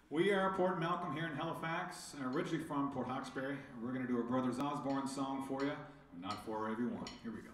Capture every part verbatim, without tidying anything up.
We are Port Malcolm here in Halifax, originally from Port Hawkesbury. We're going to do a Brothers Osborne song for you, not for everyone. Here we go.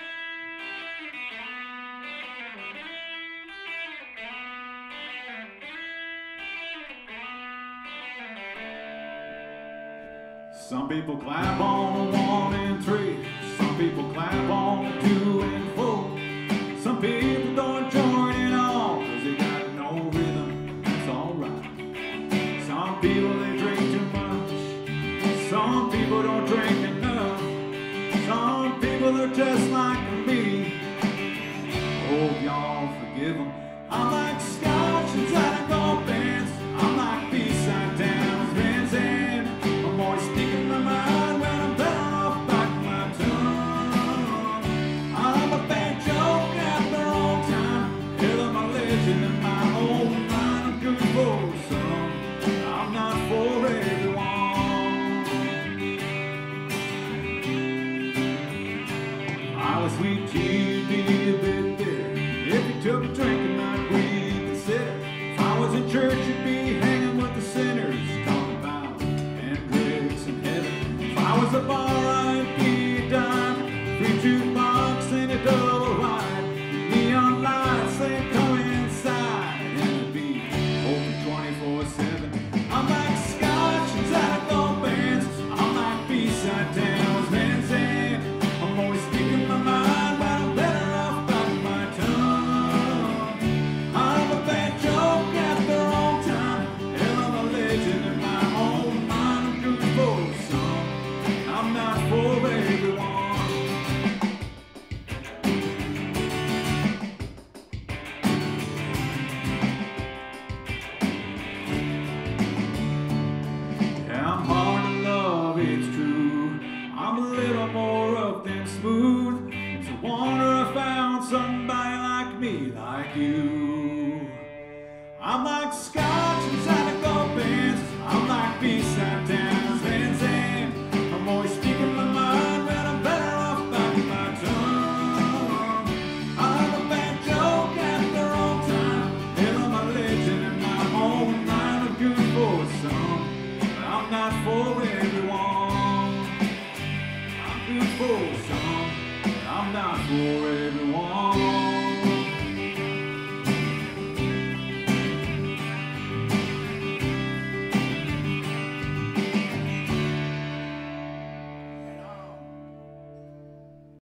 Some people clap on one and three, some people clap on two and four. Some people don't join in all because they got no rhythm, that's alright. Some people they drink too much, some people don't drink enough. Some people are just like me, hope y'all forgive them. I'm like Scotch and Zydeco bands, I'm like B-side downs, Vans and I'm always speaking my mind when I'm better off biting my tongue. I'm a bad joke at the wrong time, hell of my legend in my own mind. I'm good for some, I'm not for everyone. I was sweet tea, be a bit bitter. If you took a drink it might reconsider. If I was in church you'd be hanging with the sinners, talking about Hendrix and heaven. If I was a bar I'd be a dime, free jukebox and a double wide, neon lights say come inside, and it'd be open twenty-four seven. I'm like Scotch and Zydeco bands, I'm like B-side downs, Vans and I'm always speaking my mind, but I'm better off biting my tongue. I'm a bad joke at the wrong time, hell I'm a legend in my own mind. I'm good for some, I'm not for everyone. Yeah, I'm hard to love, it's true. I'm a little more rough than smooth. It's a wonder I found somebody like me, like you. I'm like Scott.